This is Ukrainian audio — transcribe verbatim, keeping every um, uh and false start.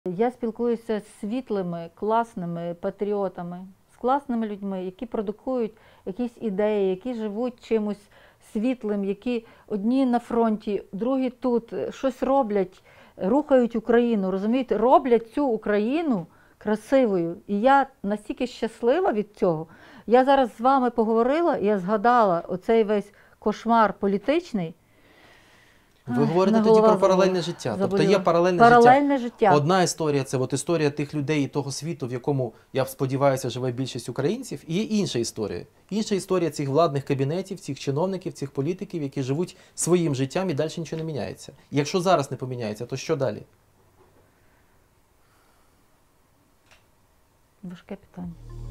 Я спілкуюся з світлими, класними патріотами, з класними людьми, які продукують якісь ідеї, які живуть чимось світлим, які одні на фронті, другі тут, щось роблять, рухають Україну, розумієте, роблять цю Україну красивою. І я настільки щаслива від цього. Я зараз з вами поговорила, і я згадала оцей весь кошмар політичний. Ви говорите тоді про паралельне життя. Заболіла. Тобто є паралельне, паралельне життя. життя. Одна історія – це от історія тих людей і того світу, в якому, я сподіваюся, живе більшість українців. І є інша історія. Інша історія цих владних кабінетів, цих чиновників, цих політиків, які живуть своїм життям і далі нічого не міняється. І якщо зараз не поміняється, то що далі? Важке питання.